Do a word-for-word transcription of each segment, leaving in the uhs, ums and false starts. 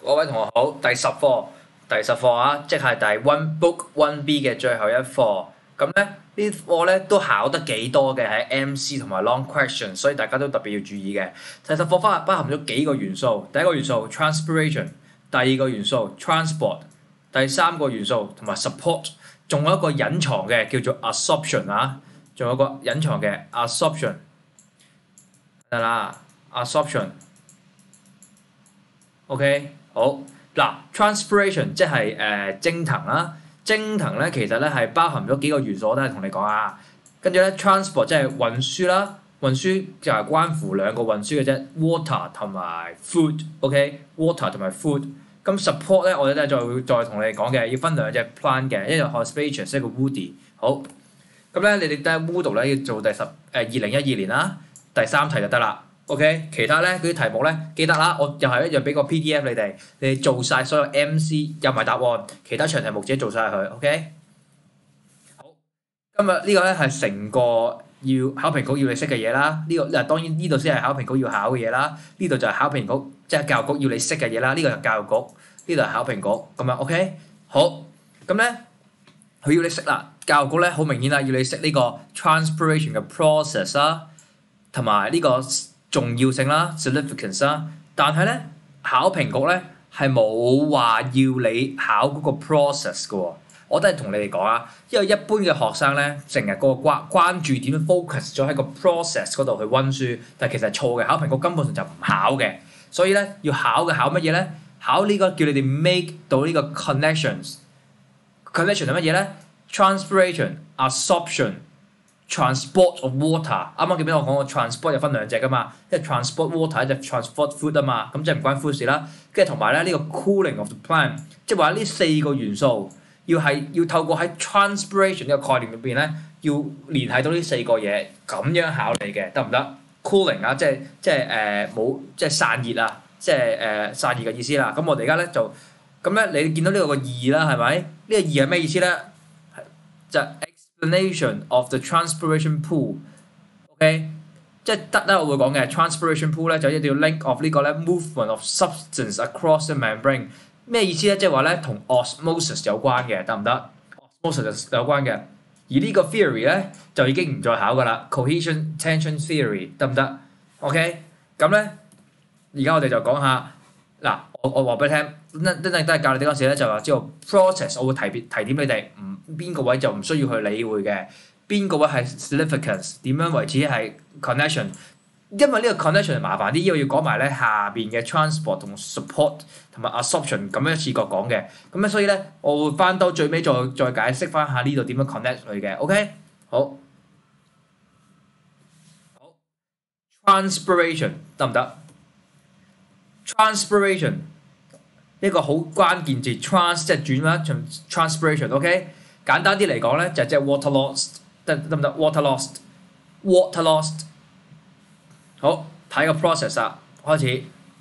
各位同學好，第十課，第十課啊，即係第 One Book One B 嘅最後一課。咁咧呢課咧都考得幾多嘅喺 M C 同埋 Long Question， 所以大家都特別要注意嘅。第十課包包含咗幾個元素，第一個元素 Transpiration， 第二個元素 Transport， 第三個元素同埋 Support， 仲有一個隱藏嘅叫做 Absorption 啊，仲有一個隱藏嘅 Absorption， 得啦 Absorption。OK， 好嗱 ，transpiration 即係誒蒸騰啦，蒸騰咧其實咧係包含咗幾個元素，我都係同你講啊。跟住咧 transport 即係運輸啦，運輸就係關乎兩個運輸嘅啫 ，water 同埋 food，OK，water 同埋 food。咁 support 咧，我哋都係再再同你講嘅，要分兩隻 plant 嘅，一個 herbaceous， 一個 woody。好，咁咧你哋得 wood 咧要做第十誒二零一二年啦，第三題就得啦。OK， 其他咧嗰啲題目咧記得啦，我又係一樣俾個 P D F 你哋，你哋做晒所有 M C 有埋答案，其他長題目自己做晒佢。OK， 好，今日呢個咧係成個要考評局要你識嘅嘢啦。呢、這個嗱當然呢度先係考評局要考嘅嘢啦，呢度就係考評局即係、就是、教育局要你識嘅嘢啦。呢、這個就教育局，呢度係考評局咁樣。OK， 好，咁咧佢要你識啦，教育局咧好明顯啦，要你識呢個 transpiration 嘅 process 啦，同埋呢個重要性啦 significance 啦，但係咧考評局咧係冇話要你考嗰個 process 嘅喎，我都係同你哋講啊，因為一般嘅學生咧成日個關關注點 focus 咗喺個 process 嗰度去温書，但係其實係錯嘅，考評局根本上就唔考嘅，所以咧要考嘅考乜嘢咧？考呢個叫你哋 make 到呢個 connections，connection 係乜嘢咧 ？Transpiration、absorption。transport of water， 啱啱記唔記得我講過 transport 有分兩隻噶嘛，一係 transport water， 一隻 transport food 啊嘛，咁即係唔關 food 事啦。跟住同埋咧呢個 cooling of the plant， 即係話呢四個元素要係要透過喺 transpiration 呢個概念裏邊咧，要聯繫到呢四個嘢，咁樣考你嘅得唔得 ？cooling 啊，即係即係誒冇即係散熱啊，即係誒、呃、散熱嘅意思啦。咁我哋而家咧就咁咧，你見到呢個個二啦，係咪？呢、呢個二係咩意思咧？就explanation of the transpiration pool，OK， 即係得咧，我會講嘅 transpiration pool 咧就一定要 link of 呢個咧 movement of substance across the membrane， 咩意思咧？即係話咧同 osmosis 有關嘅，得唔得 ？osmosis 有關嘅，而呢個 theory 咧就已經唔再考噶啦 ，cohesion tension theory 得唔得 ？OK， 咁咧而家我哋就講下嗱，我我話俾你聽，真真正都係教你哋嗰陣時咧就話知道 process， 我會提別提點你哋唔。邊個位就唔需要去理會嘅，邊個位係 significance， 點樣為止係 connection？ 因為呢個 connection 係麻煩啲，因為要講埋咧下邊嘅 transport 同 support 同埋 absorption 咁樣一次過講嘅，咁咧所以咧我會翻到最尾再再解釋翻下呢度點樣 connect 佢嘅 ，OK？ 好，好 ，transpiration 得唔得 ？transpiration 一個好關鍵字 trans 即係轉啦 ，transpiration，OK？ 簡單啲嚟講咧，就即係 water lost， 得得唔得 ？water lost，water lost。好，睇個 process 啦，開始。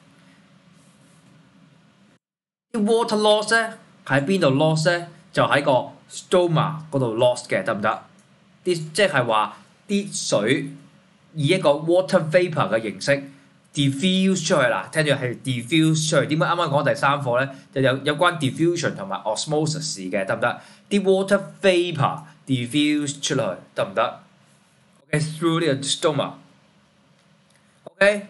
啲 water loss 咧喺邊度 lost 咧？就喺個 stoma 嗰度 lost 嘅，得唔得？啲即係話啲水以一個 water vapor 嘅形式 diffuse 出去啦，聽住係 diffuse 出去。點解啱啱講第三課咧？就有有關 diffusion 同埋 osmosis 嘅，得唔得？啲 water vapor diffuse 出去，得唔得 ？OK through 呢個 stoma。OK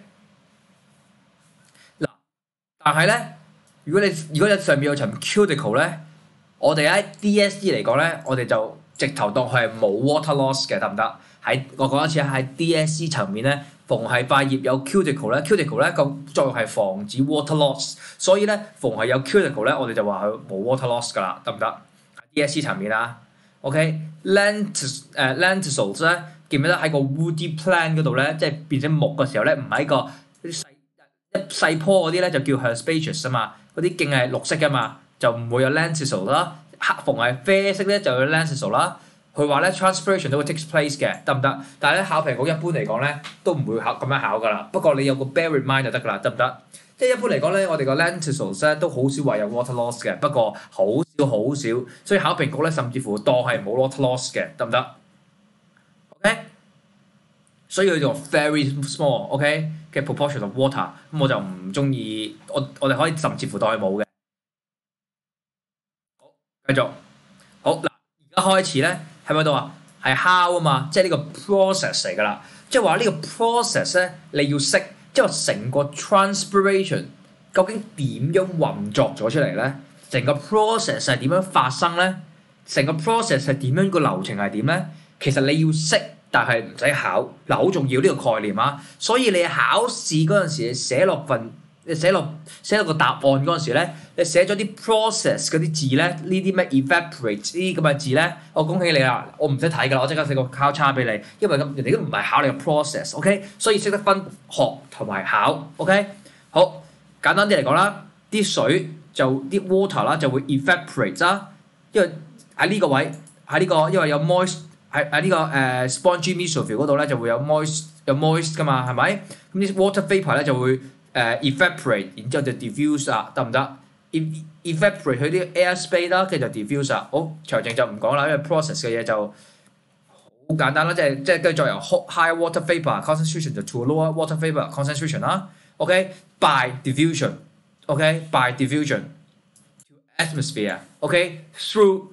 嗱，但係咧，如果你如果你上面有層 cuticle 咧，我哋喺 D S E 嚟講咧，我哋就直頭當佢係冇 water loss 嘅，得唔得？喺我講一次喺 D S E 層面咧，逢係塊葉有 cuticle 咧 ，cuticle 咧個作用係防止 water loss， 所以咧逢係有 cuticle 咧，我哋就話佢冇 water loss 噶啦，得唔得？ D S E 層面啦 ，OK，lentis 誒 lenticels 咧，記唔記得喺個 woody plant 嗰度咧，即係變成木嘅時候咧，唔喺個啲細一細棵嗰啲咧就叫 herbaceous 啊嘛，嗰啲莖係綠色噶嘛，就唔會有 lenticel 啦。黑逢係啡色咧就有 lenticel 啦。佢話咧 transpiration 都會 take place 嘅，得唔得？但係咧考評局一般嚟講咧都唔會考咁樣考噶啦。不過你有個 bear in mind 就得噶啦，得唔得？即係一般嚟講咧，我哋個 lenticels 咧都好少話有 water loss 嘅，不過好少好少，所以考評局咧甚至乎當係冇 water loss 嘅，得唔得 ？OK， 所以佢就 very small，OK，、okay? 嘅 proportion of water， 咁我就唔中意，我我哋可以甚至乎當佢冇嘅。好，繼續。好嗱，而家開始咧喺咪度啊？係 how 啊嘛，即係呢個 process 嚟㗎啦。即係話呢個 process 咧，你要識，即係話成個 transpiration 究竟點樣運作咗出嚟咧？成個 process 係點樣發生咧？成個 process 係點樣，個流程係點咧？其實你要識，但係唔使考。嗱，好重要呢個概念啊！所以你考試嗰陣時寫落份，你寫落寫落個答案嗰陣時咧，你寫咗啲 process 嗰啲字咧，呢啲咩 evaporate 呢啲咁嘅字咧，我恭喜你啦！我唔使睇㗎啦，我即刻寫個交叉俾你，因為咁人哋都唔係考你個 process，OK？、Okay？ 所以識得分學同埋考 ，OK？ 好，簡單啲嚟講啦，啲水就啲 water 啦就會 evaporate 啦，因為喺呢個位喺呢、這個因為有 moist 喺喺呢個誒、uh, spongy mesosphere 嗰度咧就會有 moist 有 moist 㗎嘛，係咪？咁啲 water vapour 咧就會誒、uh, evaporate， 然之後就 diffuse 啊，得唔得 ？evaporate 去啲 air space 啦，跟住就 diffuse 啊。好，詳情就唔講啦，因為 process 嘅嘢就好簡單啦，即係即係跟住再由 high water vapour concentration 就 to lower water vapour concentration 啦。OK，by diffusion，OK，by diffusion to atmosphere，OK，through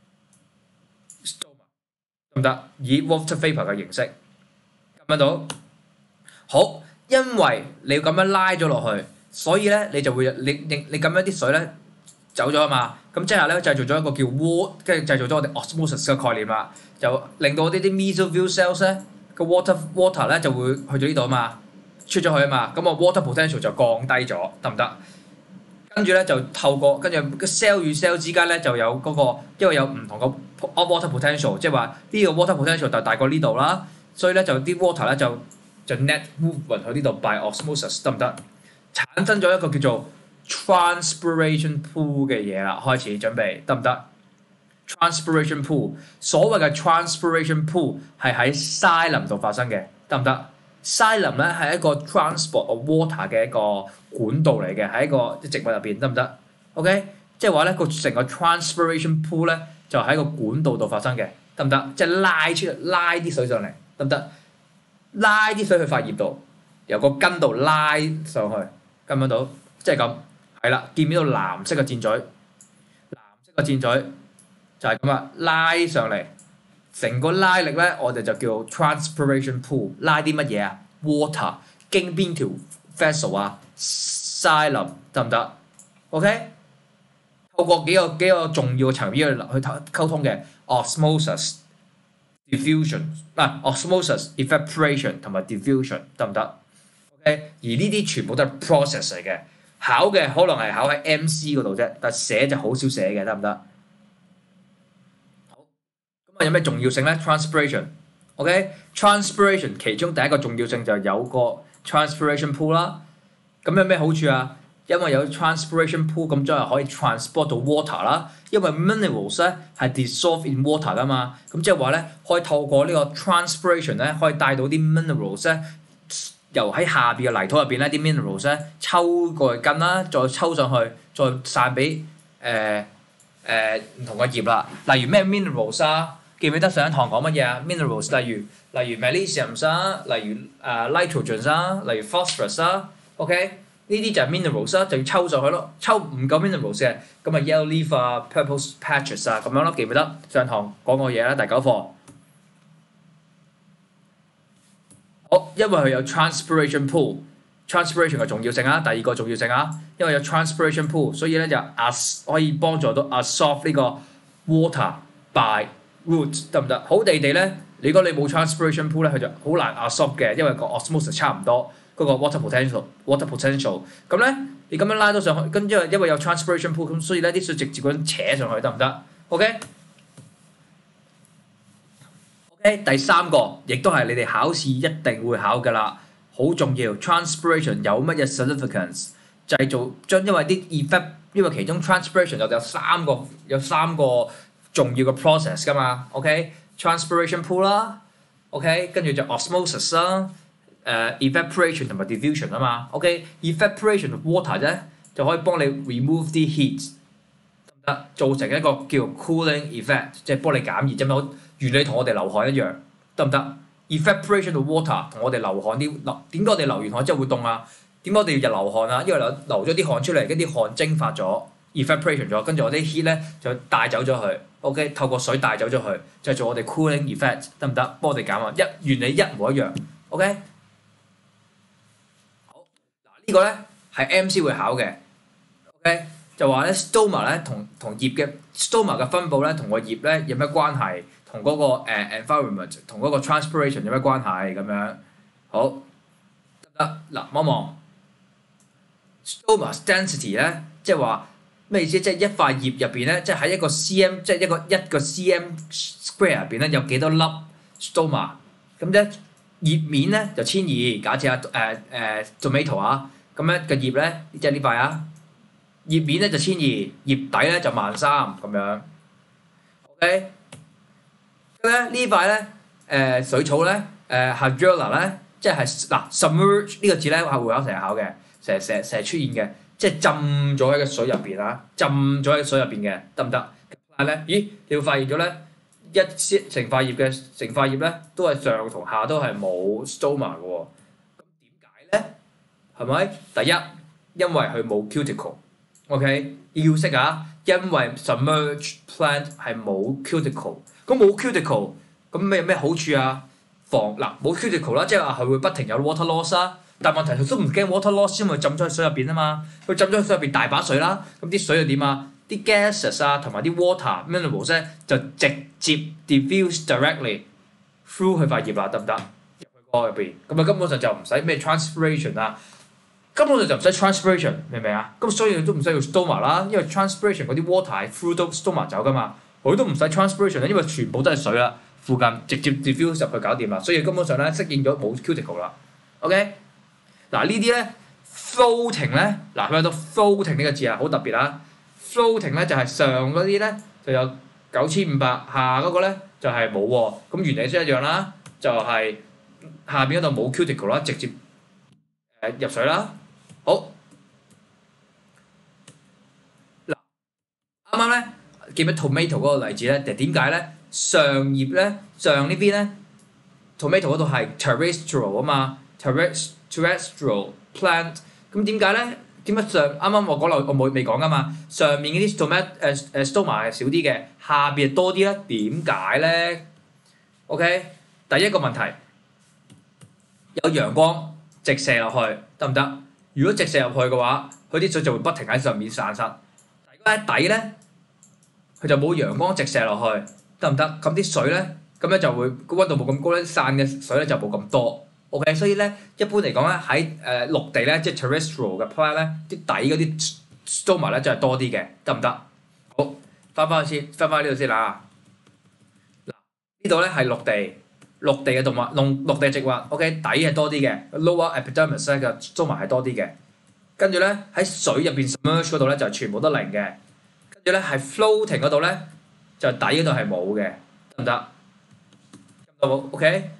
唔得，以 water vapour 嘅形式，撳得到。好，因為你要咁樣拉咗落去，所以咧你就會你你你咁樣啲水咧走咗啊嘛，咁即係咧製造咗一個叫 water， 跟住製造咗我哋 osmosis 嘅概念啦，就令到我哋啲 mesoville cells 咧個 water water 咧就會去咗呢度啊嘛，出咗去啊嘛，咁個 water potential 就降低咗，得唔得？跟住咧就透過跟住個 cell 與 cell 之間咧就有嗰、那個，因為有唔同嘅 water potential， 即係話呢個 water potential 就大過呢度啦，所以咧就啲 water 咧就就 net movement 去呢度 by osmosis， 得唔得？產生咗一個叫做 transpiration pool 嘅嘢啦，開始準備得唔得 ？transpiration pool， 所謂嘅 transpiration pool 係喺 xylem 度發生嘅，得唔得？xylem 咧係一個 transport of water 嘅一個管道嚟嘅，喺一個植物入邊，得唔得 ？OK， 即係話咧個成個 transpiration pool 咧就喺個管道度發生嘅，得唔得？即係拉出拉啲水上嚟，得唔得？拉啲水去塊葉度，由個根度拉上去，跟唔跟到？即係咁，係啦，見唔見到藍色嘅箭嘴？藍色嘅箭嘴就係咁啊，拉上嚟。成個拉力咧，我哋就叫 transpiration pool， 拉啲乜嘢啊 ？water 經邊條 vessel 啊 ？xylem 得唔得 ？OK， 透過幾個幾個重要嘅層面去去溝通嘅 osmosis、diffusion 啊 osmosis、evaporation 同埋 diffusion 得唔得 ？OK， 而呢啲全部都係 process 嚟嘅，考嘅可能係考喺 M C 嗰度啫，但寫就好少寫嘅，得唔得？有咩重要性咧 ？transpiration，OK，transpiration、okay？ 其中第一個重要性就有個 transpiration pool 啦。咁有咩好處啊？因為有 transpiration pool， 咁將係可以 transport 到 water 啦。因為 minerals 咧係 dissolve in water 噶嘛，咁即係話咧可以透過呢個 transpiration 咧可以帶到啲 minerals 咧由喺下邊嘅泥土入邊咧啲 minerals 咧抽過嚟根啦，再抽上去，再散俾誒誒唔同嘅葉啦。例如咩 minerals 啊？記唔記得上一堂講乜嘢啊 ？minerals 例如例如 magnesium 啊，例如誒、uh, nitrogen 啊，例如 phosphorus 啊 ，OK 呢啲就係 minerals 啊，就要抽上去咯。抽唔夠 minerals 嘅，咁啊 yellow leaf 啊 ，purple patches 啊咁樣咯，記唔記得上堂講過嘢啦？第九課。好，因為佢有 transpiration pool，transpiration 嘅重要性啊，第二個重要性啊，因為有 transpiration pool， 所以咧就 as 可以幫助到 absorb 呢個 water by root 得唔得？好地地咧，如果你冇 transpiration pool 咧，佢就好難 absorb 嘅，因為個 osmosis 差唔多嗰、那個 water potential，water potential。咁咧，你咁樣拉到上去，跟住因為有 transpiration pool， 咁所以咧啲水直接咁樣扯上去，得唔得 ？OK，OK，、okay? okay? 第三個亦都係你哋考試一定會考㗎啦，好重要。transpiration 有乜嘢 significance？製造將因為啲 effect， 因為其中 transpiration 就有三個有三個。重要嘅 process 㗎嘛 ，OK，transpiration pool 啦 ，OK， 跟住就 osmosis 啦，誒、uh, evaporation 同埋 diffusion 啊嘛 ，OK，evaporation of water 啫，就可以幫你 remove 啲 heat， 得造成一個叫 cooling effect， 即係幫你減熱啫嘛，原理同我哋流汗一樣，得唔得 evaporation of water 同我哋流汗啲流，點解我哋流完汗之後會凍啊？點解我哋日流汗啊？因為流流咗啲汗出嚟，跟啲汗蒸發咗 evaporation 咗，跟住我啲 heat 咧就帶走咗佢。OK， 透過水帶走咗佢，就係做我哋 cooling effect 得唔得？幫我哋減啊，一原理一模一樣。OK， 好嗱，呢個咧係 M C 會考嘅。OK， 就話咧 stoma 咧同同葉嘅 stoma 嘅分佈咧同個葉咧有咩關係？同嗰、那個誒、uh, environment 同嗰個 transpiration 有咩關係咁樣？好得嗱，望一望 stoma density 咧，即係話咩意思？即係一塊葉入邊咧，即係喺一個 cm， 即係一個一個 cm square 入邊咧，有幾多粒 stoma？ 咁咧葉面咧就千二，假設啊誒誒 tomato 啊，咁咧個葉咧即係呢塊啊，葉面咧就千二，葉底咧就萬三咁樣。OK。咧呢塊咧誒水草咧誒 hydrilla 咧，即係嗱 submerge 呢個字咧係會考成日考嘅，成日成日成日出現嘅，即係浸咗喺個水入邊啦，浸咗喺水入邊嘅得唔得？但係咧，咦你會發現咗咧，一成塊葉嘅成塊葉咧都係上同下都係冇 stoma 嘅喎，咁點解咧？係咪？第一，因為佢冇 cuticle，OK， 要識啊，因為 submerged plant 係冇 cuticle。咁冇 cuticle， 咁咩咩好處啊？防嗱冇 cuticle 啦，即係話佢會不停有 water loss 啦。但問題佢都唔驚 water loss，因為浸咗喺水入邊啊嘛。佢浸咗喺水入邊大把水啦，咁啲水又點啊？啲 gases 啊同埋啲 water minerals 咧就直接 diffuse directly through 佢塊葉啦，得唔得？入去嗰個入邊，咁啊根本上就唔使咩 transpiration 啊，根本上就唔使 transpiration， 明唔明啊？咁所以都唔需要 stoma 啦，因為 transpiration 嗰啲 water 係 through 到 stoma 走噶嘛。佢都唔使 transpiration 因為全部都係水啦，附近直接 diffuse 入去搞掂啦，所以根本上咧適應咗冇 cuticle 啦。OK， 嗱呢啲咧 floating 咧，嗱佢睇到 floating 呢個字啊，好特別啊。floating 咧就係上嗰啲咧就有九千五百，下嗰個咧就係冇喎。咁原理都一樣啦，就係、是、下邊嗰度冇 cuticle 啦，直接誒入水啦。好，嗱啱啱咧。記唔記得 tomato 嗰個例子咧？就點解咧？上葉咧，上呢邊咧 ，tomato 嗰度係 terrestrial 啊嘛 ，terrestrial plant。咁點解咧？點解上啱啱我講漏，我冇未講噶嘛？上面嗰啲 tomat 誒誒 stoma 係少啲嘅，下邊多啲咧？點解咧 ？OK， 第一個問題有陽光直射落去得唔得？如果直射入去嘅話，佢啲水就會不停喺上面散失。但如果喺底咧？佢就冇陽光直射落去，得唔得？咁啲水咧，咁咧就會個溫度冇咁高咧，散嘅水咧就冇咁多。OK， 所以咧一般嚟講咧喺誒陸地咧，即係 terrestrial 嘅 plant 咧，啲底嗰啲 stoma 咧就係多啲嘅，得唔得？好，翻返去先，翻返呢度先啦。嗱，呢度咧係陸地，陸地嘅動物，陸陸地植物 ，OK， 底係多啲嘅 ，lower epidermis 咧嘅 stoma 係多啲嘅。跟住咧喺水入邊 submerge 嗰度咧就全部都零嘅。跟住咧係 floating 嗰度咧，就底嗰度係冇嘅，得唔得？跟到冇 ？OK，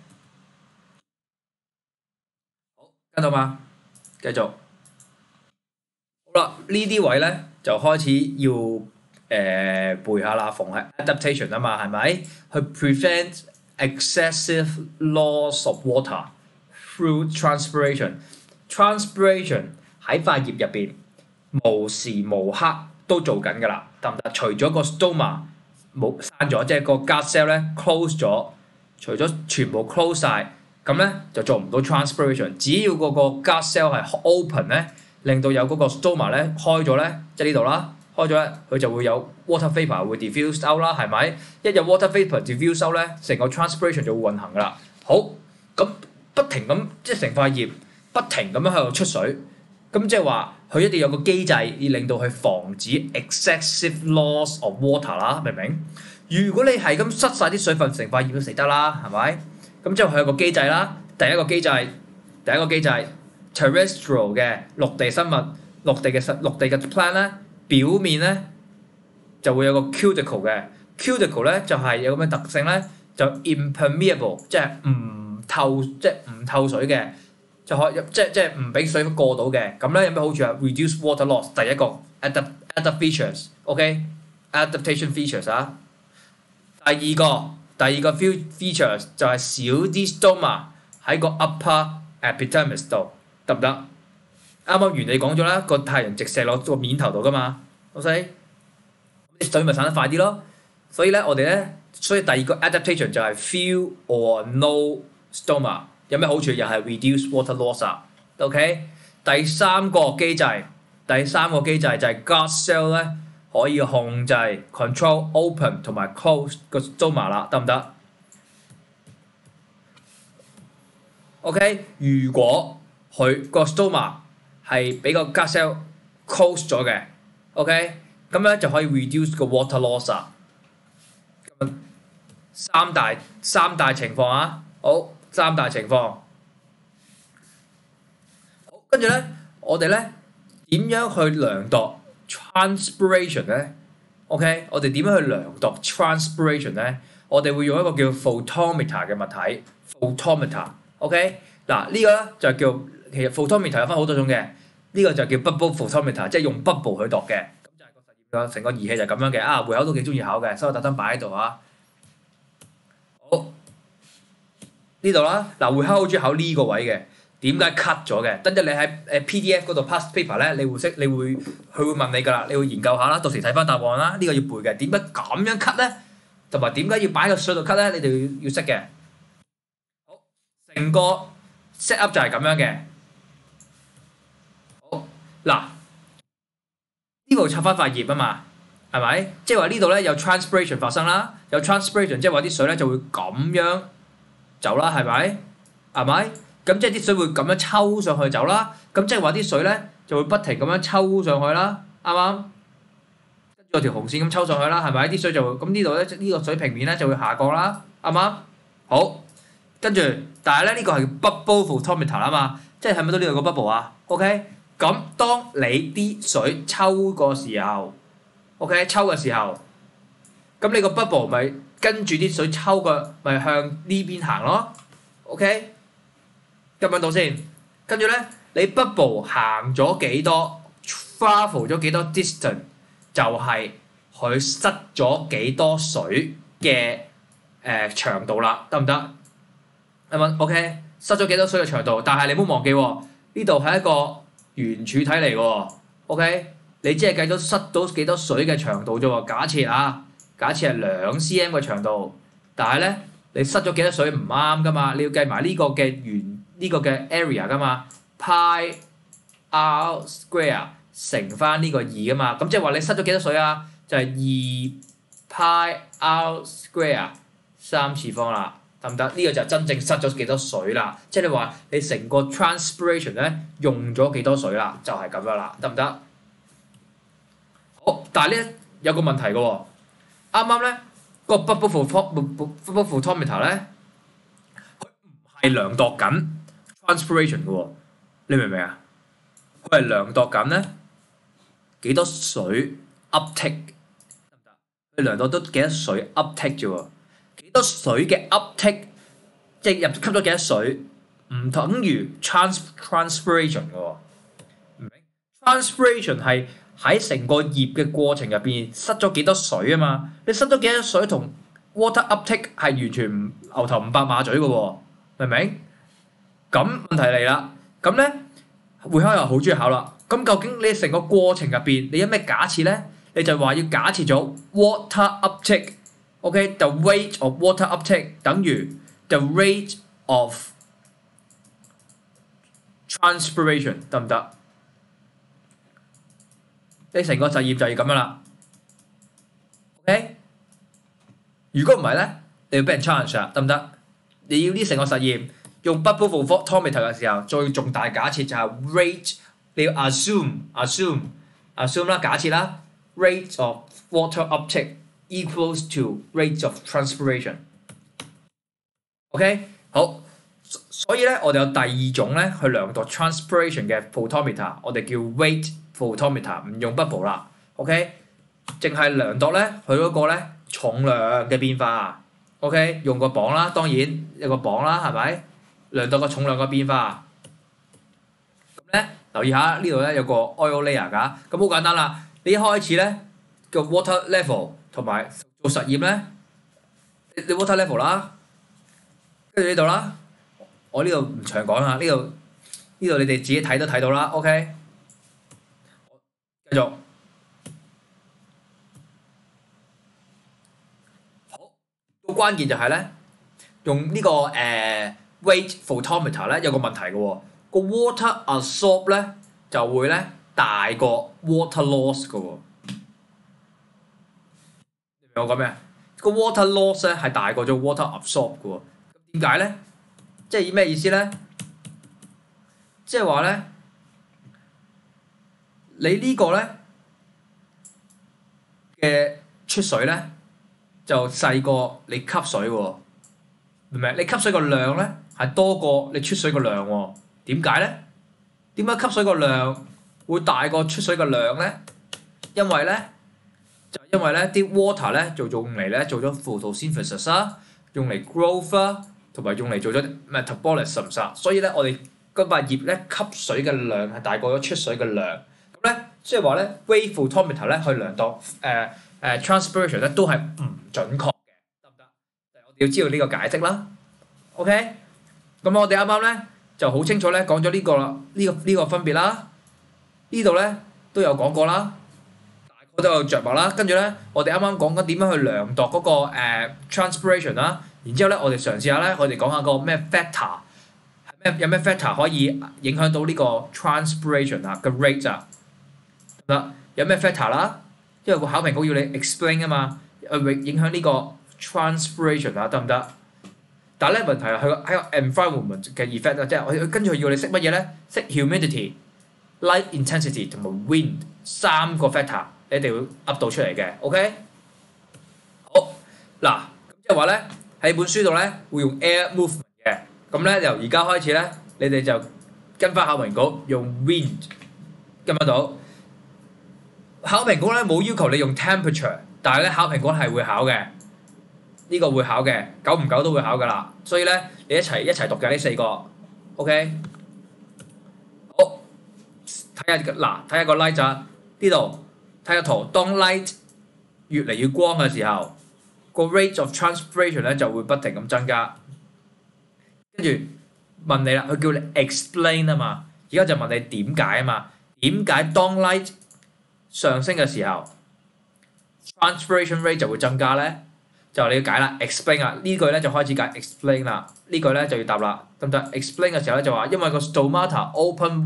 好跟到嘛？繼續。好啦，呢啲位咧就開始要誒、呃、背下啦，逢係 adaptation 啊嘛，係咪？去 prevent excessive loss of water through transpiration。transpiration 喺塊葉入邊無時無刻都做緊㗎啦。得唔得？除咗個 stoma 冇閂咗，即係個 guard cell 咧 close 咗，除咗全部 close 晒，咁咧就做唔到 transpiration。只要嗰個 guard cell 係 open 咧，令到有嗰個 stoma 咧開咗咧，即係呢度啦，開咗咧，佢就會有 water vapor 會 diffuse out 啦，係咪？一有 water vapor diffuse out 咧，成個 transpiration 就會運行㗎啦。好，咁不停咁即係成塊葉不停咁樣喺度出水，咁即係話。佢一定有個機制，要令到佢防止 excessive loss of water 啦，明唔明？如果你係咁塞晒啲水分，成塊葉都死得啦，係咪？咁之後佢有個機制啦，第一個機制，第一個機制 terrestrial 嘅陸地生物，陸地嘅實陸地嘅 plant 咧，表面咧就會有個 cuticle 嘅 cuticle 咧就係、是、有咁嘅特性咧，就 impermeable， 即係唔透，即係唔透水嘅。就可即係即係唔俾水過到嘅，咁咧有咩好處啊 ？reduce water loss， 第一個 adapt adapt features，OK，adaptation features 啊。第二個第二個 feature 就係少啲 stoma 喺個 upper epidermis 度，得唔得？啱啱原理講咗啦，個太陽直射落個面頭度噶嘛 ，OK？ 啲水咪散得快啲咯。所以咧，我哋咧，所以第二個 adaptation 就係 few or no stoma。有咩好處？又係 reduce water loss 啊 ，OK？ 第三個機制，第三個機制就係 guard cell 咧可以控制 control open 同埋 close 個 stoma 啦，得唔得 ？OK？ 如果佢個 stoma 係俾個 guard cell close 咗嘅 ，OK？ 咁咧就可以 reduce 個 water loss 啊。三大三大情況啊，好。三大情況，好，跟住咧，我哋咧點樣去量度 transpiration 咧 ？OK， 我哋點樣去量度 transpiration 咧？我哋會用一個叫 photometer 嘅物體 ，photometer。OK， 嗱呢個咧就叫其實 photometer 有分好多種嘅，呢、這個就叫 bubble photometer， 即係用 bubble 去度嘅。咁就係個實驗個成個儀器就係咁樣嘅。啊，會考都幾中意考嘅，所以我特登擺喺度啊。好。呢度啦，嗱會考好中意考呢個位嘅，點解 cut 咗嘅？等陣你喺誒 P D F 嗰度 pass paper 咧，你會識，你會佢會問你㗎啦，你會研究下啦，到時睇翻答案啦。呢、這個要背嘅，點解咁樣 cut 咧？同埋點解要擺個水度 cut 咧？你哋要要識嘅。好，成個 set up 就係咁樣嘅。好，嗱呢度插翻塊葉啊嘛，係咪？即係話呢度咧有 transpiration 發生啦，有 transpiration 即係話啲水咧就會咁樣。走啦，係咪？係咪？咁即係啲水會咁樣抽上去走啦。咁即係話啲水咧就會不停咁樣抽上去啦，啱唔啱？跟住有條紅線咁抽上去啦，係咪？啲水就會咁呢度咧，呢、這個水平面咧就會下降啦，啱唔啱？好，跟住，但係咧呢、這個係 bubble photometer 啊嘛，即係係咪到呢度個 bubble 啊 ？OK， 咁當你啲水抽個時候 ，OK 抽嘅時候，咁你個 bubble 咪？跟住啲水抽嘅，咪向呢邊行咯 ，OK？ 咁樣到先，跟住咧，你 bubble 行咗幾多 ，travel 咗幾多 distance， 就係佢塞咗幾多水嘅誒、呃、長度啦，得唔得？係咪 ？OK？ 塞咗幾多水嘅長度，但係你唔好忘記喎，呢度係一個圓柱體嚟喎 ，OK？ 你只係計到塞到幾多水嘅長度啫喎，假設啊。假設係兩 cm 嘅長度，但係咧你塞咗幾多水唔啱噶嘛？你要計埋呢個嘅圓呢、這個嘅 area 噶嘛 ，pi r square 乘翻呢個二噶嘛。咁即係話你塞咗幾多水啊？就係、是、二 pi r square 三次方啦，得唔得？呢、這個就係真正塞咗幾多水啦。即係你話你成個 transpiration 咧用咗幾多水啦，就係、是、咁樣啦，得唔得？好，但係咧有個問題嘅喎。啱啱咧，嗰個 bubble photometer 咧，佢唔係量度緊 transpiration 嘅喎，你明唔明啊？佢係量度緊咧幾多水 uptake 得唔得？佢量度到幾多水 uptake 啫喎，幾多水嘅 uptake 即係入吸咗幾多水，唔等於 trans transpiration 嘅喎，明唔明 ？transpiration 係喺成個葉嘅過程入邊塞咗幾多水啊嘛？你塞咗幾多水同 water uptake 係完全唔牛頭唔搭馬嘴嘅喎，明唔明？咁問題嚟啦，咁咧會考又好中意考啦。咁究竟你成個過程入邊你有咩假設咧？你就話要假設咗 water uptake，OK，the rate of water uptake 等於 the rate of transpiration， 得唔得？你成個實驗就要咁樣啦 ，OK？ 如果唔係咧，你要俾人 challenge 啦，得唔得？你要呢成個實驗用 bubble photometer 嘅時候，最重大假設就係 rate， 你要 assume assume assume 啦，假設啦 ，rate of water uptake equals to rate of transpiration。OK， 好，所以咧，我哋有第二種咧去量度 transpiration 嘅 photometer， 我哋叫 weight photometer， 唔用 bubble 啦 ，OK， 淨係量度咧佢嗰個咧重量嘅變化 ，OK， 用個磅啦，當然有個磅啦，係咪？量度個重量嘅變化。咁咧留意下呢度咧有個 oil layer 㗎，咁好簡單啦。你一開始咧個 water level 同埋做實驗咧， 你 water level 啦，跟住呢度啦，我呢度唔長講啦，呢度呢度你哋自己睇都睇到啦 ，OK， 繼續。好，個關鍵就係咧，用呢、這個誒、呃、weight photometer 咧有個問題嘅喎，個 water absorb 咧就會咧大過 water loss 嘅喎。你明我講咩啊？個 water loss 咧係大過咗 water absorb 嘅喎。點解咧？即係咩意思咧？即係話咧，你呢個咧嘅出水咧就細過你吸水喎，明唔明？你吸水個量咧係多過你出水個量喎。點解咧？點解吸水個量會大過出水個量咧？因為咧就因為咧啲 water 咧就用嚟咧做咗 photosynthesis 啦，用嚟 growth 啦，同埋用嚟做咗 metabolism 啊，所以咧我哋嗰塊葉咧吸水嘅量係大過咗出水嘅量。咁咧即係話咧 weight photometer 咧去量度誒誒、呃呃、transpiration 咧都係唔準確嘅，得唔得？我哋要知道呢個解釋啦。OK， 咁我哋啱啱咧就好清楚咧講咗呢個啦，呢、這個呢、這個分別啦。呢度咧都有講過啦，大概都有着墨啦。跟住咧我哋啱啱講緊點樣去量度嗰、那個、呃、transpiration 啦。然之後咧我哋嘗試下咧，我哋講下個咩 factor。有咩 factor 可以影響到呢個 transpiration 啊嘅 rate 啊？得有咩 factor 啦？因為個考評局要你 explain 啊嘛，誒影響呢個 transpiration 啊，得唔得？但係咧問題係佢喺個 environment 嘅 effect 啊，即係我跟住佢要你識乜嘢咧？識 humidity、light intensity 同埋 wind 三個 factor， 你一定要噏到出嚟嘅 ，OK？ 好嗱，咁即係話咧喺本書度咧會用 air movement。咁咧由而家開始咧，你哋就跟翻考評局用 wind 跟得到。考評局咧冇要求你用 temperature， 但係咧考評局係會考嘅，呢、這個會考嘅，久唔久都會考噶啦。所以咧你一齊一齊讀嘅呢四個 ，OK？ 好，睇下嗱，睇下個 light 咋呢度，睇下圖，當 light 越嚟越光嘅時候，個 rate of transpiration 咧就會不停咁增加。跟住問你啦，佢叫你 explain 啊嘛，而家就問你點解啊嘛？點解當 light 上升嘅時候 ，transpiration rate 就會增加咧？就你要解啦 ，explain 啊，呢句咧就開始解 explain 啦，呢句咧就要答啦，得唔得 ？explain 嘅時候咧就話，因為個 stomata open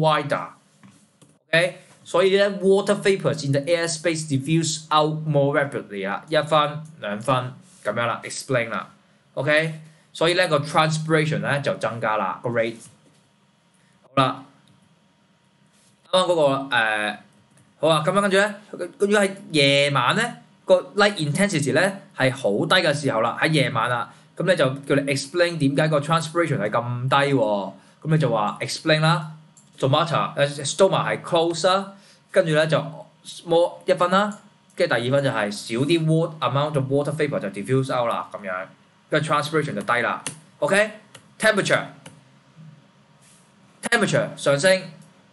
wider，OK， 所以咧 water vapours in the airspace diffuse out more rapidly 啦，一分兩分咁樣啦 ，explain 啦 ，OK。所以咧個 transpiration 咧就增加啦個 rate。好啦，啱啱嗰個誒、呃、好啊，咁樣跟住咧，如果係夜晚咧個 light intensity 咧係好低嘅時候啦，喺夜晚啦，咁咧就叫你 explain 點解個 transpiration 係咁低喎？咁你就話 explain 啦 ，stomata 誒 stoma 係 close 啦，跟住咧就 more 一分啦，跟住第二分就係少啲 water amount of water vapour 就 diffuse out 啦，咁樣。個 transpiration 就低啦 ，OK？temperature temperature 上升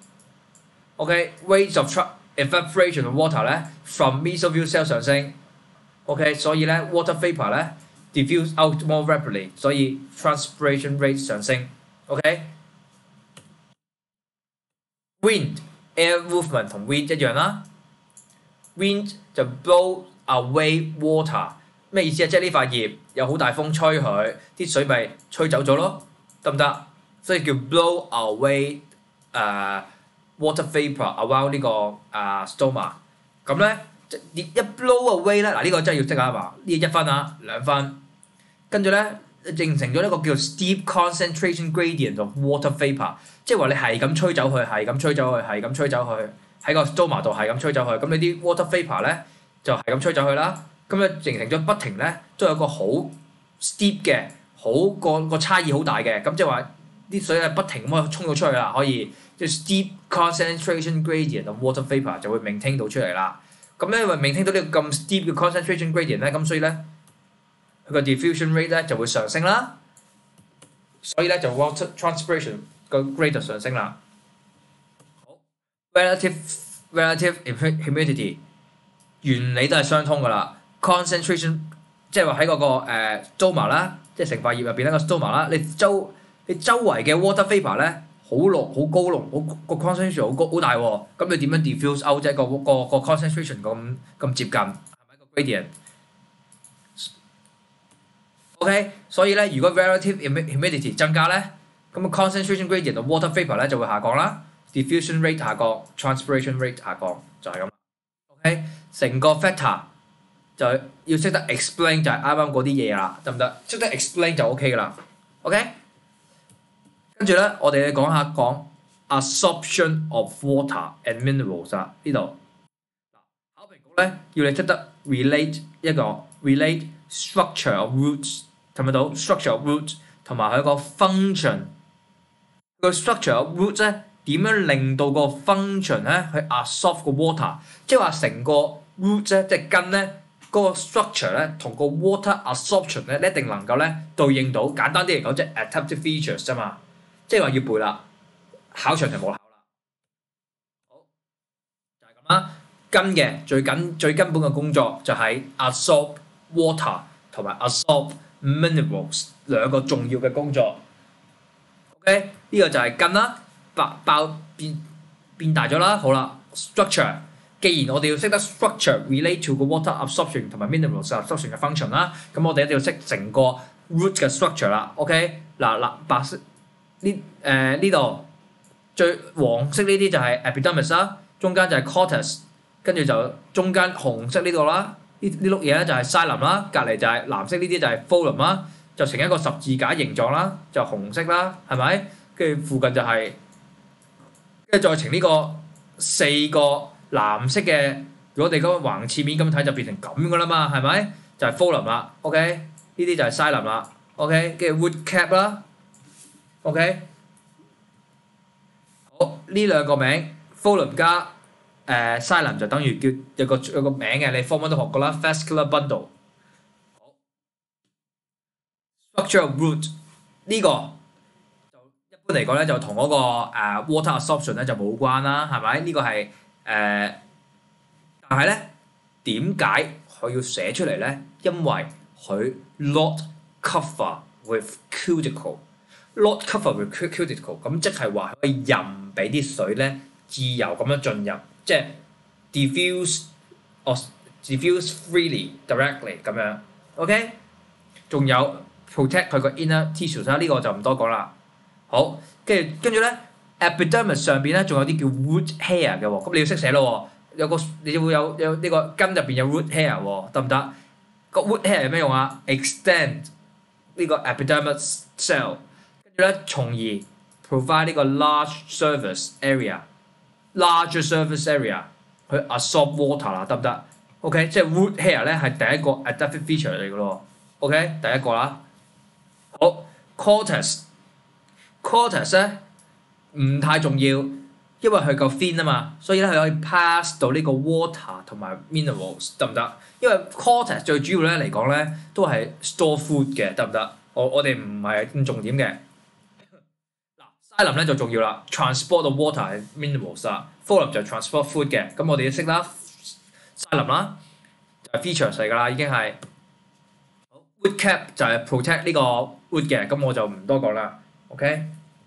，OK？rates of evaporation of water 咧 from mesoville cell 上升 ，OK？ 所以咧 water vapour 咧 diffuse out more rapidly， 所以 transpiration rate 上升 ，OK？wind air movement 同 wind 一樣啦 ，wind 就 blow away water。咩意思啊？即係呢塊葉有好大風吹佢，啲水咪吹走咗咯，得唔得？所以叫 blow away 誒、uh, water vapour around 呢個誒、uh, stoma。咁咧一 blow away 咧，嗱呢個真係要識下嘛？呢一分啊兩分，跟住咧形成咗一個叫 steep concentration gradient of water vapour， 即係話你係咁吹走佢，係咁吹走佢，係咁吹走佢，喺個 stoma 度係咁吹走佢，咁你啲 water vapour 咧就係咁吹走佢啦。咁咧形成咗不停咧，都有個好 steep 嘅，好個個差異好大嘅，咁即係話啲水係不停咁樣衝到出去啦，可以即係 steep concentration gradient of water vapour 就會 maintain 到出嚟啦。咁咧因為 maintain 到呢個咁 steep 嘅 concentration gradient 咧，咁所以咧佢個 diffusion rate 咧就會上升啦，所以咧就 water transpiration 個 rate 就上升啦。好 relative relative humidity 原理都係相通噶啦。concentration 即係話喺嗰個誒 stoma 啦，即係成塊葉入邊一個 stoma 啦，你周你周圍嘅 water vapor 咧好濃好高濃，好個 concentration 好高好大喎，咁你點樣 diffuse out 啫？個個個 concentration 咁咁接近，係咪個 gradient？OK， 所以咧，如果 relative humidity 增加咧，咁個 concentration gradient 同 water vapor 咧就會下降啦 ，diffusion rate 下降 ，transpiration rate 下降，就係咁。OK， 成個 factor 就要識得 explain 就係啱啱嗰啲嘢啦，得唔得？識得 explain 就 OK 噶啦。OK， 跟住咧，我哋講下講 absorption of water and minerals 啊，呢度考評局咧要你識得 relate 一個 relate structure of roots， 睇唔睇到 structure of roots 同埋佢個 function 個 structure of roots 咧點樣令到個 function 咧去 absorb 個 water， 即係話成個 root 咧即係根咧嗰個 structure 咧同個 water absorption 咧一定能夠咧對應到。簡單啲嚟講，即係 adaptive features 啫嘛，即係話要背啦，考場就冇考啦。好，就係咁啦。根嘅最緊最根本嘅工作就係 absorb water 同埋 absorb minerals 兩個重要嘅工作。OK， 呢個就係根啦，爆爆變變大咗啦。好啦 ，structure， 既然我哋要識得 structure relate to 個 water absorption 同埋 minerals absorption 嘅 function 啦，咁我哋一定要識成個 root 嘅 structure 啦。OK， 嗱嗱白色呢誒呢度最黃色呢啲就係 epidermis 啦，中間就係 cortex， 跟住就中間紅色呢度啦，呢呢碌嘢咧就係 xylem 啦，隔離就係藍色呢啲就係 phloem 啦，就成一個十字架形狀啦，就紅色啦，係咪？跟住附近就係、是，跟住再呈呢個四個藍色嘅，如果我哋咁橫切面咁睇就變成咁噶啦嘛，係咪？就係 phloem 啦 ，OK？ 呢啲就係 xylem 啦 ，OK？ 跟住 root cap 啦 ，OK？ 好，呢兩個名 phloem 加誒 xylem 就等於叫有個有個名嘅，你 form one 都學過啦 ，fascicular bundle。好 ，structure of root 呢個。一般嚟講咧，就同嗰個誒 water absorption 咧就冇關啦，係咪？呢個係誒，但係咧點解佢要寫出嚟咧？因為佢 not cover with cuticle，not cover with cuticle， 咁即係話可以任俾啲水咧自由咁樣進入，即係 diffuse or diffuse freely directly 咁樣。OK， 仲有 protect 佢個 inner tissues 啦，呢個就唔多講啦。好，跟住跟住咧 ，epidermis 上邊咧仲有啲叫 root hair 嘅喎，咁你要識寫咯喎，有個你會有有呢個根入邊有 root hair 喎，得唔得？個 root hair 有咩用啊 ？extend 呢個 epidermis cell， 跟住咧從而 provide 呢個 large surface area，larger surface area 去 absorb water 啦，得唔得 ？OK， 即係 root hair 咧係第一個 adaptive feature 嚟嘅咯 ，OK， 第一個啦。好 ，cortex。cortex 咧唔太重要，因為佢夠 thin 啊嘛，所以咧佢可以 pass 到呢個 water 同埋 minerals 得唔得？因為 cortex 最主要咧嚟講咧都係 store food 嘅，得唔得？我我哋唔係咁重點嘅。嗱 xylem 咧就重要啦 ，transport the water and minerals 啦 ，phloem 就 transport food 嘅，咁我哋要識啦 xylem 啦，就係 features 嚟㗎啦，已經係。root cap 就係 protect 呢個 root 嘅，咁我就唔多講啦。OK，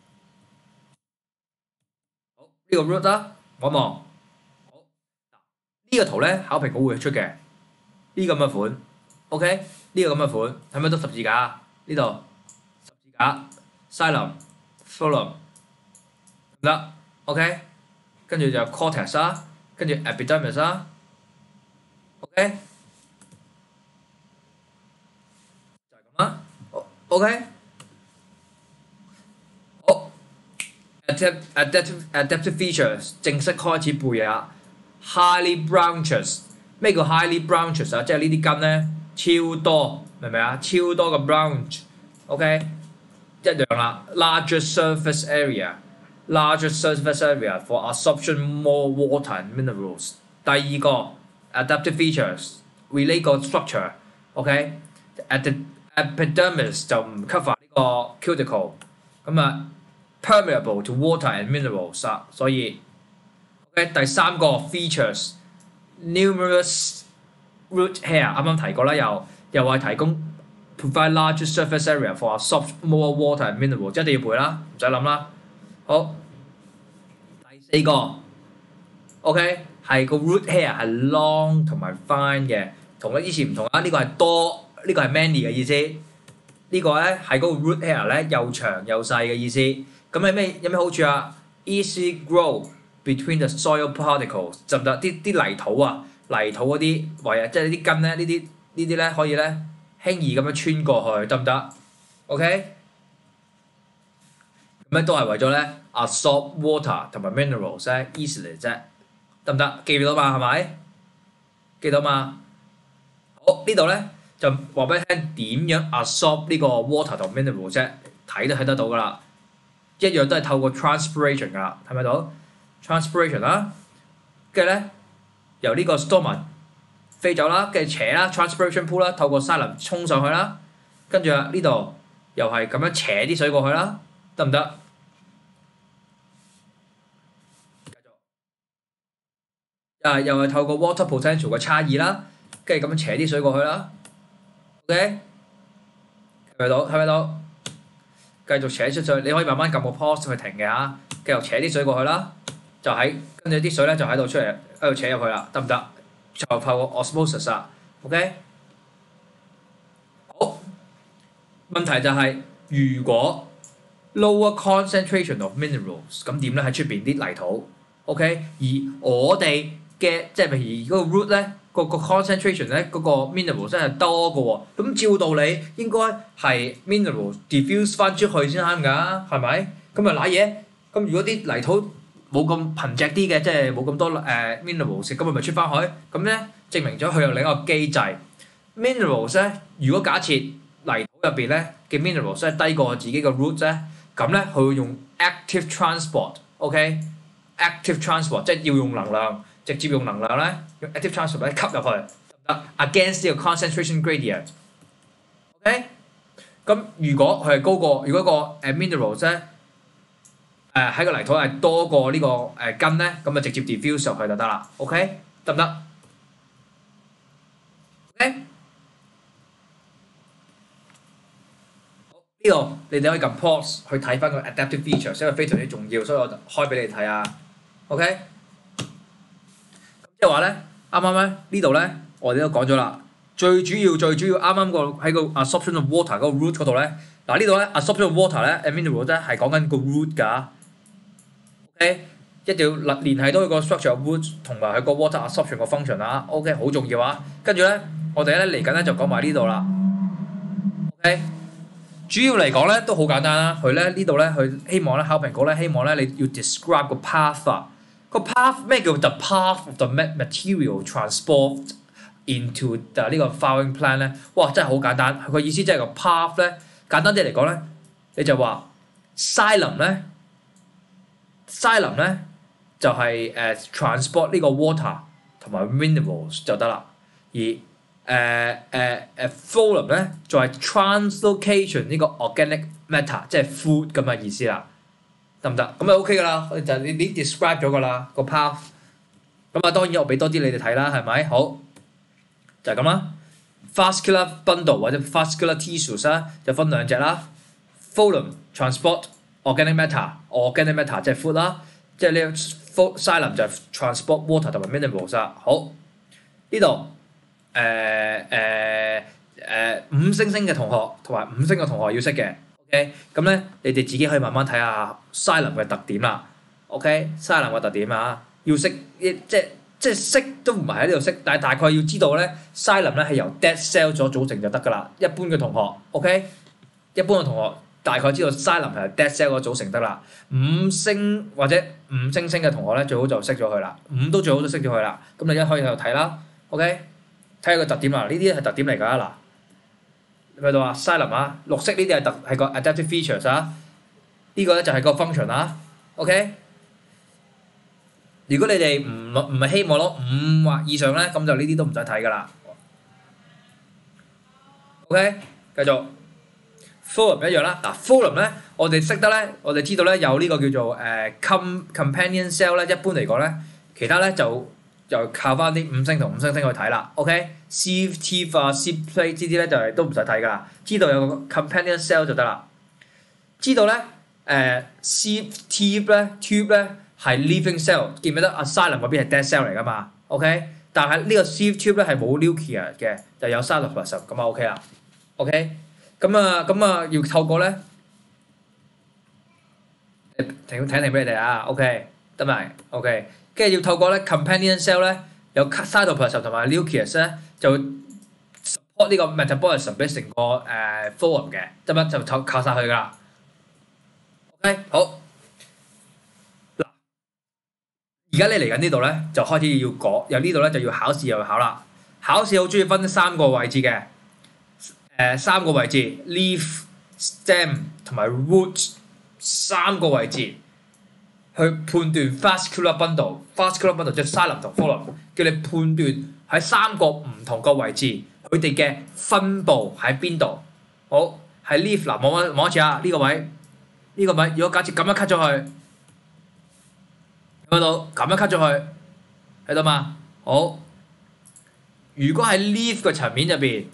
好呢、這個 root 啦，望一望。好，呢、這個圖咧考評局會出嘅，呢咁嘅款。OK， 呢個咁嘅款，睇唔睇到十字架？呢度十字架 xylem、phloem 得。OK， 跟住就 cortex 啦，跟住 epidermis 啦。OK， 就係咁啦。OK。adaptive adaptive features 正式開始背嘢啦 ，highly branches 咩叫 highly branches 啊？即係呢啲根咧超多，明唔明啊？超多嘅 branch，OK， 一樣啦。larger surface area，larger surface area for absorption more water and minerals。第二個 adaptive features relate 個 structure，OK，epidermis 就唔 cover 呢個 cuticle， 咁啊。permeable to water and minerals 啊，所以 OK 第三個 features numerous root hair 啱啱提過啦，又又係提供 provide larger surface area for absorb more water and minerals， 一定要背啦，唔使諗啦。好，第四個 ，OK 係個 root hair 係 long 同埋 fine 嘅，同以前唔同啊。呢、這個係多，呢、這個係 many 嘅意思。呢、這個咧係嗰個 root hair 咧又長又細嘅意思。咁有咩有咩好處啊 ？Easy grow between the soil particles， 就唔得啲啲泥土啊，泥土嗰啲位啊，即係啲根咧，呢啲呢啲咧可以咧輕易咁樣穿過去，得唔得 ？OK， 咁咧都係為咗咧 absorb water 同埋 minerals 咧 easily 啫，得唔得？記到嘛係咪？記到嘛？好，呢度咧就話俾你聽點樣 absorb 呢個 water 同 mineral 啫，睇都睇得到噶啦，一樣都係透過 transpiration 噶啦，睇唔睇到 ？transpiration 啦，跟住咧由呢個 stoma 飛走啦，跟住扯啦 transpiration pool 啦，透過 xylem 衝上去啦，跟住啊呢度又係咁樣扯啲水過去啦，得唔得？繼續，啊又係透過 water potential 嘅差異啦，跟住咁樣扯啲水過去啦 ，OK， 睇唔睇到？睇唔睇到？繼續扯出水，你可以慢慢撳個 pause 去停嘅嚇，繼續扯啲水過去啦，就喺跟住啲水咧就喺度出嚟，喺度扯入去啦，得唔得？就透過 osmosis 啦 ，OK。好，問題就係、是、如果 lower concentration of minerals， 咁點咧？喺出邊啲泥土 ，OK。而我哋嘅即係譬如嗰個 root 咧，個個 concentration 咧，嗰個 minerals 真係多嘅喎。咁照道理應該係 minerals diffuse 翻出去先啱㗎，係咪？咁啊揦嘢，咁如果啲泥土冇咁貧瘠啲嘅，即係冇咁多誒 minerals， 咁咪咪出翻去，咁咧證明咗佢有另一個機制。minerals 咧，如果假設泥土入邊咧嘅 minerals 咧低過自己個 root 咧，咁咧佢會用 active transport，OK？active transport 即係要用能量，直接用能量咧，用 active transport 咧吸入去，得 against 呢個 concentration gradient，OK？咁如果佢係高過，如果個誒 minerals 咧，誒喺個泥土係多過呢個誒根咧，咁就直接 diffuse 入去就得啦 ，OK？ 得唔得 ？OK？ 好，呢度你哋可以撳 pause 去睇翻個 adaptive feature， 因為非常之重要，所以我就開俾你睇下 ，OK？ 咁即係話咧，啱啱咧呢度咧，我哋都講咗啦，最主要最主要啱啱個喺個 absorption of water 嗰個 root 嗰度咧，嗱呢度咧 absorption of water 咧 and mineral 咧係講緊個 root 㗎。OK， 一定要連繫到佢個 structure of root 同埋佢個 water absorption 個 function 啊 ，OK 好重要啊。跟住咧，我哋咧嚟緊咧就講埋呢度啦。OK， 主要嚟講咧都好簡單啦。佢咧呢度咧，佢希望咧考評局咧希望咧你要 describe 個 path 啊。個 path 咩叫 the path of the material transport into 呢個 flowering plant 咧？哇，真係好簡單。佢個意思即係個 path 咧，簡單啲嚟講咧，你就話 xylem 咧。xylem 咧就係、是、誒、uh, transport 呢個 water 同埋 minerals 就得啦，而誒誒誒 phloem 咧就係 translocation 呢個 organic matter， 即係 food 咁嘅意思啦，得唔得？咁就 OK 噶啦，就你你 describe 咗噶啦個 path。咁啊當然我俾多啲你哋睇啦，係咪？好就係咁啦。vascular bundle 或者 vascular tissues 啦，就分兩隻啦。phloem transport organic matter，organic matter 即係 food 啦，即係呢個 xylem 就係 transport water 同埋 minerals 啦。好，呢度誒誒誒五星星嘅同學同埋五星嘅同學要識嘅 ，OK？ 咁咧你哋自己可以慢慢睇下 xylem 嘅特點啦 ，OK？xylem 嘅特點啊，要識即係即係識都唔係喺呢度識，但係大概要知道咧 xylem 咧係由 dead cell 所組成就得㗎啦。一般嘅同學 ，OK？ 一般嘅同學。大概知道 xylem 係 dead cell 個組成得啦，五星或者五星星嘅同學咧最好就識咗佢啦，五都最好都識咗佢啦。咁你一可以喺度睇啦 ，OK？ 睇下個特點啦，呢啲係特點嚟㗎嗱，你睇到啊 xylem 啊，綠色呢啲係特係個 adaptive features 啊，呢個咧就係個 function 啊 ，OK？ 如果你哋唔唔係希望攞五或以上咧，咁就呢啲都唔使睇㗎啦 ，OK？ 繼續。phloem 一樣啦，嗱 phloem 咧，我哋識得咧，我哋知道咧有呢個叫做誒 com companion cell 咧，一般嚟講咧，其他咧就就靠翻啲五星同五星星去睇啦。OK，C T 啊、C plate 呢啲咧就係都唔使睇噶啦，知道有個 companion cell 就得啦。知道咧誒、呃、C T 咧 tube 咧係 living cell， 記唔記得 asylum 嗰邊係 dead cell 嚟噶嘛 ？OK， 但係呢個 C tube 咧係冇 nuclear 嘅，就有 cytoplasm 咁啊 OK 啦。OK， 咁啊咁啊要透過咧。停停停俾你哋啊 ，OK 得咪 ？OK， 跟住要透過咧 companion cell 咧有 cytoplasm 同埋 nucleus 咧就 support 呢個 metabolism 俾成個誒 phloem 嘅，得唔得？就靠靠曬佢噶啦。OK， 好。嗱，而家你嚟緊呢度咧就開始要講，由呢度咧就要考試又要考啦。考試好中意分三個位置嘅，誒、呃、三個位置 leaf、stem 同埋 root。三個位置去判斷 vascular bundle，vascular bundle 即係 xylem 同 phloem， 叫你判斷喺三個唔同個位置佢哋嘅分佈喺邊度。好，喺 leaf 嗱，望一望一次啊，呢、這個位，呢、這個位，如果假設咁樣 cut 咗去，睇到咁樣 cut 咗去，睇到嘛？好，如果喺 leaf 嘅層面入邊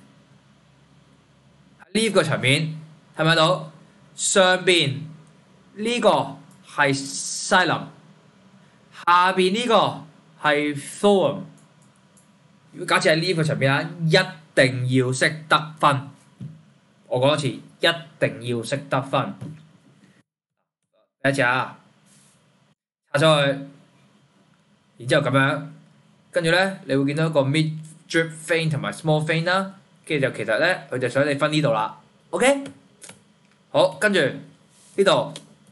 ，leaf 嘅層面睇唔睇到上邊？呢個係 xylem， 下邊呢個係 phloem。如果假設喺呢個層面啊，一定要識得分。我講多次，一定要識得分。第一次啊，插出去，然之後咁樣，跟住咧，你會見到一個 mid drip vein 同埋 small vein 啦。跟住就其實咧，佢就想你分呢度啦。OK， 好，跟住呢度。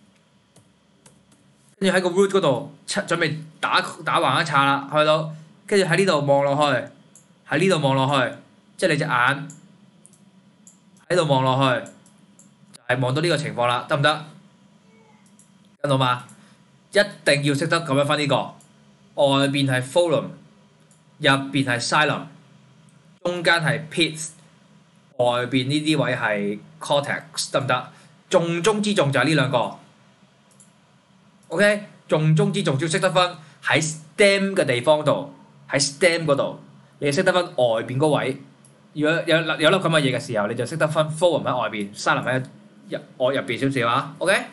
跟住喺個 root 嗰度，準備打打橫一叉啦，去到，跟住喺呢度望落去，喺呢度望落去，即係你隻眼喺度望落去，就係、是、望到呢個情況啦，得唔得？跟到嘛？一定要識得咁樣分呢、這個，外邊係 phloem， 入邊係 xylem， 中間係 pith， 外邊呢啲位係 cortex， 得唔得？重中之重就係呢兩個。OK， 重中之重要識得分喺 stem 嘅地方度，喺 stem 嗰度，你識得分外邊嗰位。如果有有粒咁嘅嘢嘅時候，你就識得分 phloem 喺外邊 ，xylem 喺入外入邊少少啊。OK，OK，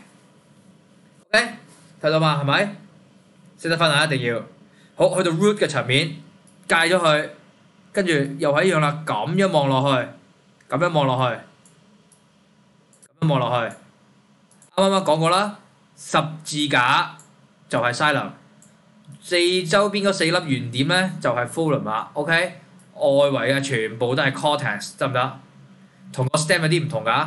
睇到嘛？係咪？識得分啊，一定要。好，去到 root 嘅層面，戒咗佢，跟住又係一樣啦，咁樣望落去，咁樣望落去，咁樣望落去。啱啱講過啦。十字架就係 xylem， 四周邊嗰四粒圓點咧就係 phloem 啦。OK， 外圍嘅全部都係 cortex， 得唔得？同個 stem 有啲唔同㗎。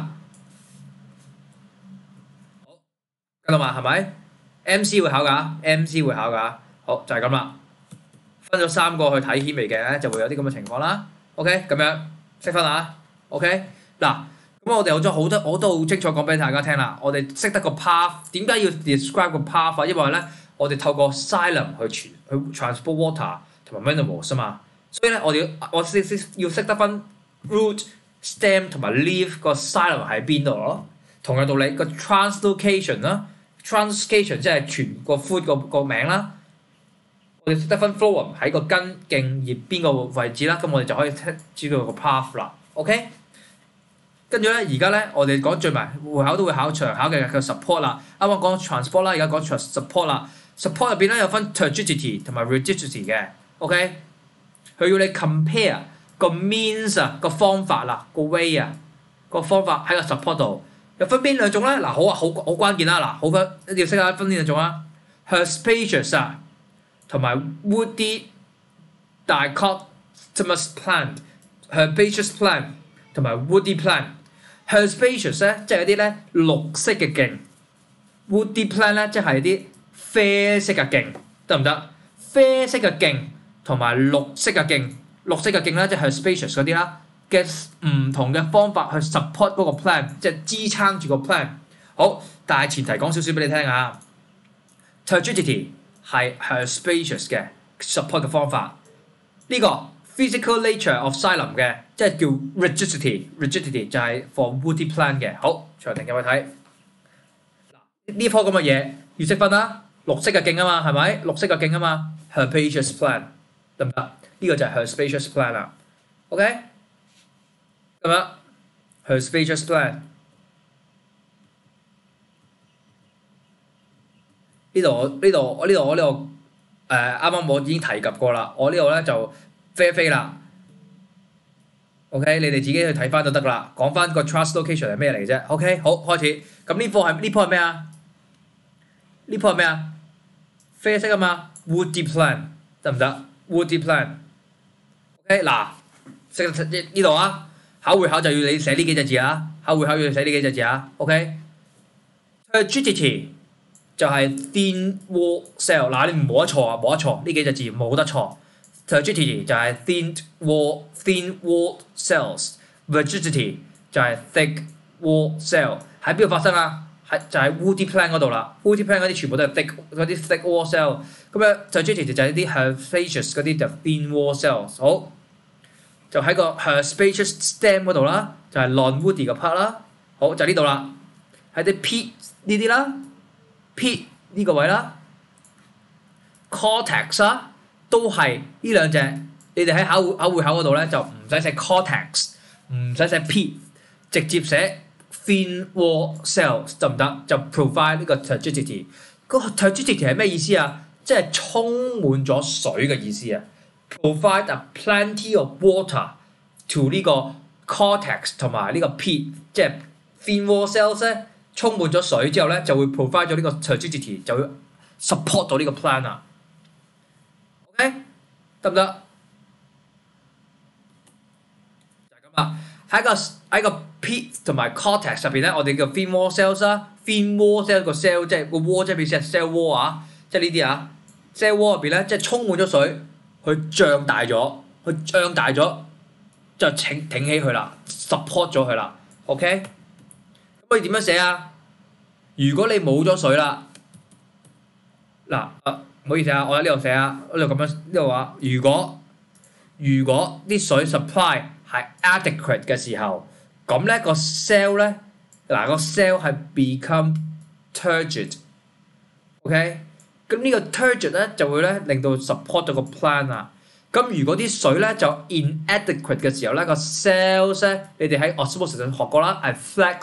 好，跟到嘛？係咪 ？M C 會考㗎 ，M C 會考㗎。好，就係咁啦。分咗三個去睇顯微鏡咧，就會有啲咁嘅情況啦。OK， 咁樣識分啊。OK， 嗱。咁我哋有咗好多，我都好清楚講俾大家聽啦。我哋識得個 path， 點解要 describe 個 path 啊？因為咧，我哋透過 xylem 去傳去 transport water 同埋 minerals 啊嘛。所以咧，我哋我識識要識得分 root、stem 同埋 leaf 個 xylem 喺邊度咯。同樣道理，個 translocation 啦 ，translocation 即係全個 foot 個個名啦。我哋識得分 phloem 喺個根莖葉邊個位置啦，咁我哋就可以知道個 path 啦。OK。跟住咧，而家咧，我哋講最埋會考都會考長考嘅叫 support 啦。啱啱講 transport 啦，而家講 support 啦。support 入邊咧有分 turgidity 同埋 rigidity 嘅。OK， 佢要你 compare 個 means 啊個方法啦，個 way 啊個方法喺個 support 度又分邊兩種咧？嗱，好啊，好好關鍵啦。嗱，好分一定要識下分呢兩種啊。herbaceous 啊，同埋 woody dichotomous plant。herbaceous plant 同埋 woody plant。herbaceous 咧，即係一啲咧綠色嘅莖 ；woody plant 咧，即係啲啡色嘅莖，得唔得？啡色嘅莖同埋綠色嘅莖，綠色嘅莖咧，即係 herbaceous 嗰啲啦嘅唔同嘅方法去 support 嗰個 plant， 即係支撐住個 plant。好，但係前提講少少俾你聽啊。turgidity 係 herbaceous 嘅 support 嘅方法，呢、這個 physical nature of xylem 嘅，即係叫 rigidity，rigidity 就係 for woody plant 嘅。好，詳情入去睇。呢棵咁嘅嘢要識分啦，綠色嘅莖啊嘛，係咪？綠色嘅莖啊嘛 ，herbaceous plant。 得唔得？呢、這個就係 her spacious plan 啦。OK， 咁樣 her spacious plan 呢度呢度我呢度我呢度誒啱啱我已經提及過啦，我呢度咧就飛一飛啦。OK， 你哋自己去睇翻就得啦。講翻個 translocation 係咩嚟啫 ？OK， 好開始。咁呢課係呢課係咩啊？呢課係咩啊？啡色啊嘛 ，woody plan 得唔得 ？woody plan。OK， 嗱，識呢度啊，考會考就要你寫呢幾隻字啊，考會考要你寫呢幾隻字啊。OK，turgidity 就係 thin wall cell， 嗱你唔冇得錯啊，冇得錯，呢幾隻字冇得錯。turgidity 就係 thin wall thin wall cells，rigidity 就係 thick wall cell。喺邊度發生啊？係就喺 woody plan 嗰度啦 ，woody plan 嗰啲全部都係 thick 嗰啲 thick wall cell， 咁樣 turgidity 就係啲 herbaceous 嗰啲就 thin wall cells。好，就喺個 herbaceous stem 嗰度啦，就係 non-woody 嘅 part 啦。好，就呢度啦，喺啲 peat 呢啲啦 ，peat 呢個位啦 ，cortex 啦，都係呢兩隻。你哋喺考考會考嗰度咧就唔使寫 cortex， 唔使寫 peat， 直接寫 thin wall cells 得唔得？就 provide 呢個 turgidity。個 turgidity 係咩意思啊？即係充滿咗水嘅意思啊。Provide a plenty of water to 呢個 cortex 同埋呢個 peat， 即係 thin wall cells 咧，充滿咗水之後咧就會 provide 咗呢個 turgidity， 就會 support 到呢個 plan 啊。OK， 得唔得？就係咁啦。喺個喺個 peat 同埋 cortex 入邊咧，我哋叫 thin wall cells 啦 ，thin wall cell 個 cell 即係個 wall 即係咩意思啊 ？cell wall 啊，即係呢啲啊 ，cell wall 入邊咧即係充滿咗水，佢脹大咗，佢脹大咗就挺挺起佢啦 ，support 咗佢啦 ，OK？ 咁可以點樣寫啊？如果你冇咗水啦，嗱啊，唔好意思啊，我喺呢度寫啊，呢度咁樣呢度話，如果如果啲水 supply 係 adequate 嘅時候，咁咧個 cell 咧，嗱個 cell 係 become turgid，OK？ 咁呢個 turgid 咧就會咧令到 support 到個 plan 啊。咁如果啲水咧就 inadequate 嘅時候咧，個 cells 咧，你哋喺 osmosis 學過啦，係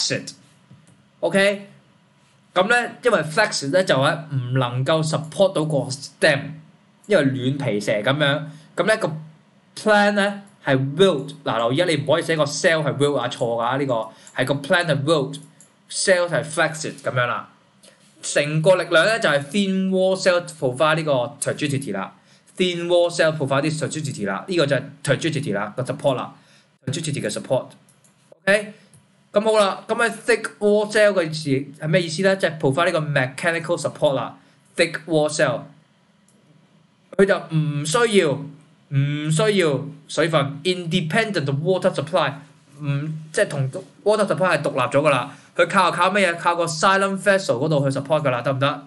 flaccid，OK？ 咁咧因為 flaccid 咧就係唔能夠 support 到個 stem， 因為軟皮蛇咁樣，咁咧個 plan 咧係 wilt， 嗱留意啊，你唔可以寫個 cell 係 wilt 啊，錯㗎呢個，係個 plan 係 wilt，cell 係 flaccid 咁樣啦。成個力量咧就係 thin wall cell provide 呢個 turgidity 啦 ，thin wall cell provide 啲 turgidity 啦，呢個就係 turgidity 啦個 support 啦 ，turgidity 嘅 support。OK， 咁好啦，咁喺 thick wall cell 嘅字係咩意思咧？即係 provide 呢個 mechanical support 啦 ，thick wall cell， 佢就唔需要唔需要水分 ，independent of water supply， 唔即係同 water supply 係獨立咗噶啦。佢靠靠咩嘢？靠個 silent vessel 嗰度去 support 㗎啦，得唔得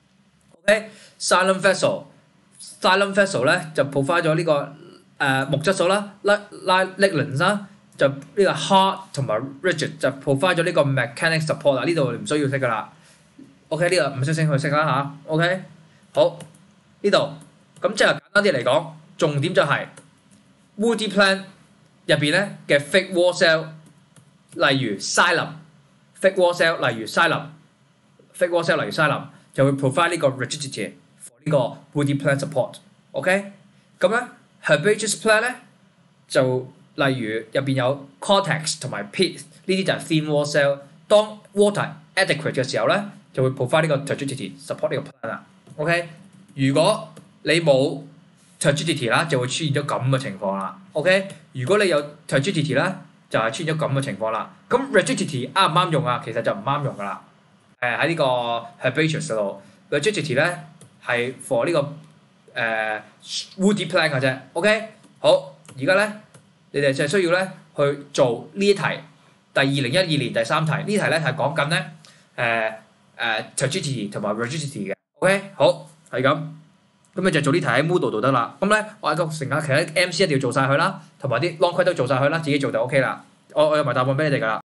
？OK，silent vessel，silent vessel 咧就 provide 咗呢個誒、呃、木質素啦 ，lignins 啦，就呢個 hard 同埋 rigid 就 provide 咗呢個 mechanic support 啦。呢度唔需要識㗎啦。OK， 呢個唔需要識去識啦吓 OK， 好呢度咁即係簡單啲嚟講，重點就係 woody plant 入邊咧嘅 thick wall cell， 例如 xylem。thick wall cell 例如 xylem，thick wall cell 例如 xylem 就會 provide 呢個 rigidity for 呢個 woody plant support。OK， 咁咧 herbaceous plant 咧就例如入邊有 cortex 同埋 peat 呢啲就係 thin wall cell。當 water adequate 嘅時候咧，就會 provide 呢個 turgidity support 呢個 plant 啦。OK， 如果你冇 turgidity 啦，就會出現咗咁嘅情況啦。OK， 如果你有 turgidity 啦，就係出現咗咁嘅情況啦。咁 rigidity 啱唔啱用啊？其實就唔啱用噶啦。誒喺呢個 herbaceous 度 ，rigidity 咧係 for 呢、這個誒、呃、woody plant 嘅啫。OK， 好，而家咧你哋就係需要咧去做呢一題，第二零一二年第三題。呢題咧係講緊咧誒誒 turgidity 同埋 rigidity 嘅。OK， 好係咁。咁你就做呢題喺 Moodle 度得啦。咁咧，我喺個成日其他 M C 一定要做晒佢啦，同埋啲 long quiz 都做晒佢啦，自己做就 OK 啦。我我有埋答案俾你哋㗎啦。